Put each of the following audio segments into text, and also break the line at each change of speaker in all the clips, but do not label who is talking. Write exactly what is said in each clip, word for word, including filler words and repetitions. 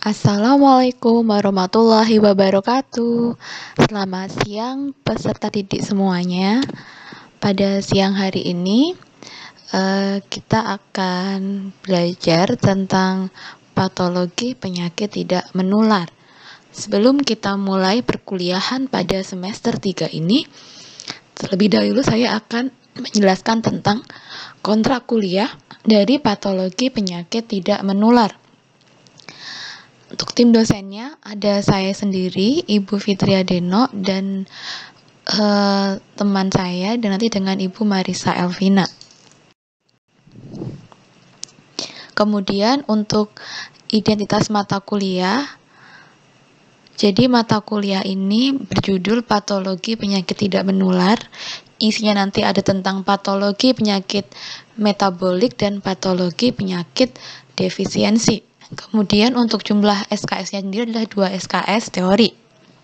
Assalamualaikum warahmatullahi wabarakatuh. Selamat siang peserta didik semuanya. Pada siang hari ini uh, kita akan belajar tentang patologi penyakit tidak menular. Sebelum kita mulai perkuliahan pada semester tiga ini, terlebih dahulu saya akan menjelaskan tentang kontrak kuliah dari patologi penyakit tidak menular. Untuk tim dosennya ada saya sendiri, Ibu Fitria Deno, dan uh, teman saya, dan nanti dengan Ibu Marisa Elvina. Kemudian untuk identitas mata kuliah, jadi mata kuliah ini berjudul Patologi Penyakit Tidak Menular. Isinya nanti ada tentang patologi penyakit metabolik dan patologi penyakit defisiensi. Kemudian untuk jumlah S K S-nya sendiri adalah dua S K S teori.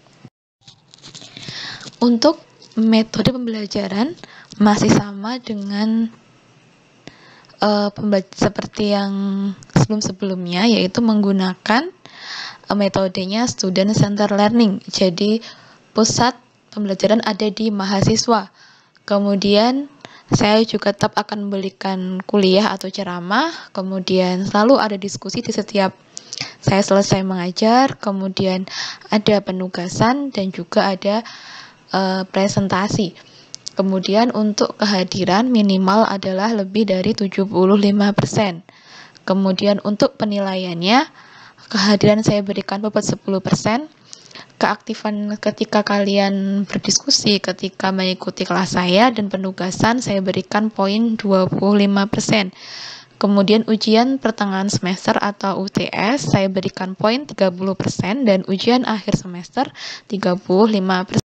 Untuk metode pembelajaran masih sama dengan uh, seperti yang sebelum-sebelumnya, yaitu menggunakan uh, metodenya Student Center Learning. Jadi pusat pembelajaran ada di mahasiswa. Kemudian saya juga tetap akan memberikan kuliah atau ceramah, kemudian selalu ada diskusi di setiap saya selesai mengajar, kemudian ada penugasan dan juga ada uh, presentasi. Kemudian untuk kehadiran minimal adalah lebih dari tujuh puluh lima persen. Kemudian untuk penilaiannya, kehadiran saya berikan bobot sepuluh persen. Keaktifan ketika kalian berdiskusi, ketika mengikuti kelas saya dan penugasan, saya berikan poin dua puluh lima persen. Kemudian ujian pertengahan semester atau U T S, saya berikan poin tiga puluh persen, dan ujian akhir semester tiga puluh lima persen.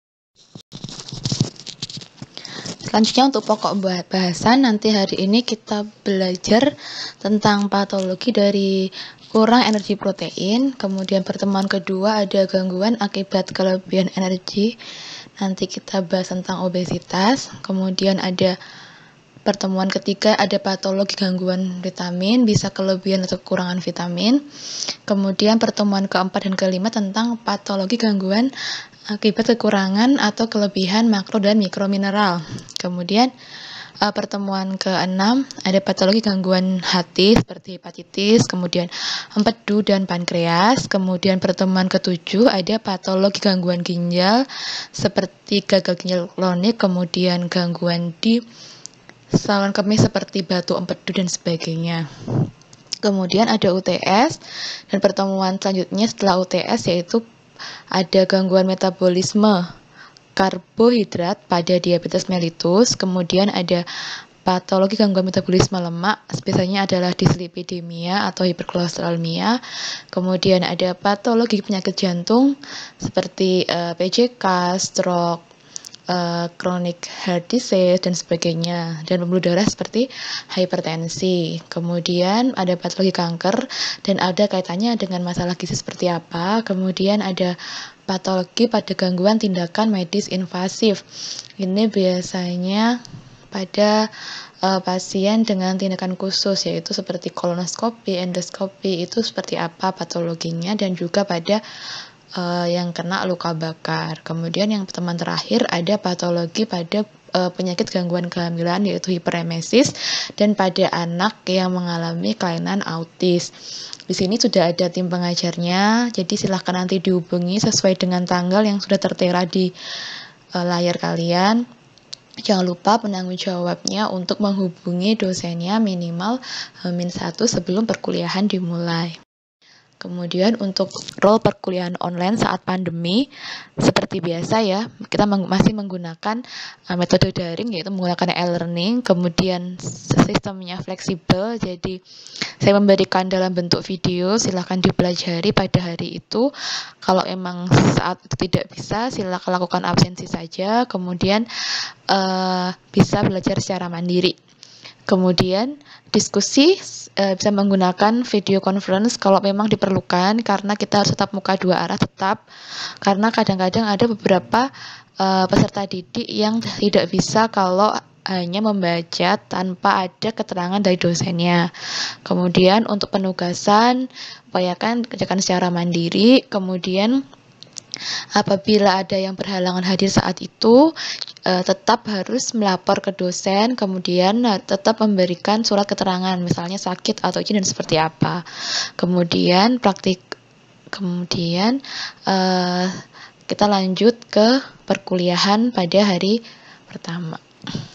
Selanjutnya untuk pokok bahasan, nanti hari ini kita belajar tentang patologi dari kurang energi protein. Kemudian pertemuan kedua ada gangguan akibat kelebihan energi. Nanti kita bahas tentang obesitas. Kemudian ada pertemuan ketiga ada patologi gangguan vitamin, bisa kelebihan atau kekurangan vitamin. Kemudian pertemuan keempat dan kelima tentang patologi gangguan akibat kekurangan atau kelebihan makro dan mikromineral. Kemudian Uh, pertemuan keenam ada patologi gangguan hati seperti hepatitis, kemudian empedu dan pankreas. Kemudian pertemuan ketujuh ada patologi gangguan ginjal seperti gagal ginjal kronik, kemudian gangguan di saluran kemih seperti batu empedu dan sebagainya. Kemudian ada U T S, dan pertemuan selanjutnya setelah U T S yaitu ada gangguan metabolisme karbohidrat pada diabetes mellitus. Kemudian ada patologi gangguan metabolisme lemak, biasanya adalah dislipidemia atau hiperkolesterolemia. Kemudian ada patologi penyakit jantung seperti uh, P J K, stroke, uh, chronic heart disease dan sebagainya, dan pembuluh darah seperti hipertensi. Kemudian ada patologi kanker dan ada kaitannya dengan masalah gizi seperti apa. Kemudian ada patologi pada gangguan tindakan medis invasif. Ini biasanya pada uh, pasien dengan tindakan khusus, yaitu seperti kolonoskopi, endoskopi, itu seperti apa patologinya, dan juga pada uh, yang kena luka bakar. Kemudian yang teman terakhir ada patologi pada uh, penyakit gangguan kehamilan, yaitu hiperemesis, dan pada anak yang mengalami kelainan autis. Di sini sudah ada tim pengajarnya, jadi silahkan nanti dihubungi sesuai dengan tanggal yang sudah tertera di uh, layar kalian. Jangan lupa penanggung jawabnya untuk menghubungi dosennya minimal min satu sebelum perkuliahan dimulai. Kemudian untuk role perkuliahan online saat pandemi, seperti biasa ya, kita meng masih menggunakan uh, metode daring, yaitu menggunakan e-learning. Kemudian sistemnya fleksibel, jadi saya memberikan dalam bentuk video, silahkan dipelajari pada hari itu. Kalau emang saat itu tidak bisa, silahkan lakukan absensi saja, kemudian uh, bisa belajar secara mandiri. Kemudian diskusi e, bisa menggunakan video conference kalau memang diperlukan, karena kita harus tetap muka dua arah tetap, karena kadang-kadang ada beberapa e, peserta didik yang tidak bisa kalau hanya membaca tanpa ada keterangan dari dosennya. Kemudian untuk penugasan, upayakan kerjakan secara mandiri. Kemudian apabila ada yang berhalangan hadir saat itu, eh, tetap harus melapor ke dosen, kemudian eh, tetap memberikan surat keterangan, misalnya sakit atau izin dan seperti apa. Kemudian praktik, kemudian eh, kita lanjut ke perkuliahan pada hari pertama.